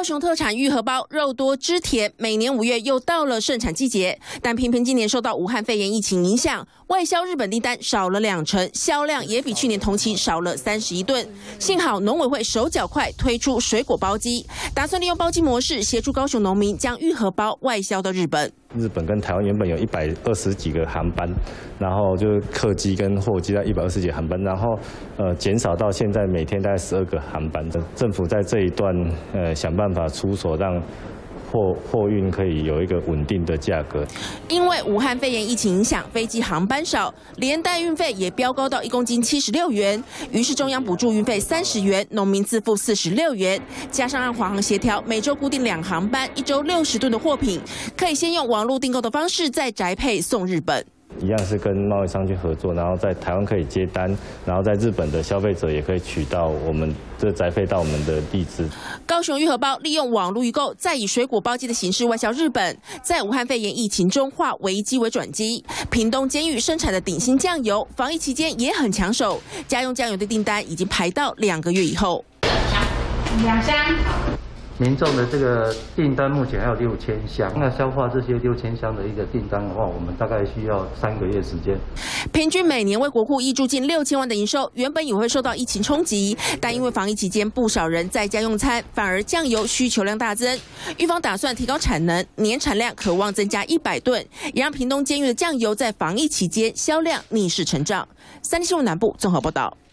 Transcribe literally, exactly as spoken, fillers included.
雄特产玉荷包肉多汁甜，每年五月又到了盛产季节，但偏偏今年受到武汉肺炎疫情影响，外销日本订单少了两成，销量也比去年同期少了三十一吨。幸好农委会手脚快，推出水果包机，打算利用包机模式协助高雄农民将玉荷包外销到日本。 日本跟台湾原本有一百二十几个航班，然后就是客机跟货机在一百二十几个航班，然后呃减少到现在每天大概十二个航班。政府在这一段呃想办法出手，让货货运可以有一个稳定的价格。 因为武汉肺炎疫情影响，飞机航班少，连带运费也飙高到一公斤七十六元。于是中央补助运费三十元，农民自付四十六元，加上让华航协调每周固定两航班，一周六十吨的货品，可以先用网络订购的方式再宅配送日本。 一样是跟贸易商去合作，然后在台湾可以接单，然后在日本的消费者也可以取到我们这宅配到我们的地址。 高雄玉荷包利用网络预购，再以水果包机的形式外销日本，在武汉肺炎疫情中化危机为转机。屏东监狱生产的鼎新酱油，防疫期间也很抢手，家用酱油的订单已经排到两个月以后。 两箱。 民众的这个订单目前还有六千箱，那消化这些六千箱的一个订单的话，我们大概需要三个月时间。 平均每年为国库挹注近六千万的营收，原本也会受到疫情冲击，但因为防疫期间不少人在家用餐，反而酱油需求量大增。玉方打算提高产能，年产量可望增加一百吨，也让屏东监狱的酱油在防疫期间销量逆势成长。三立新闻南部综合报道。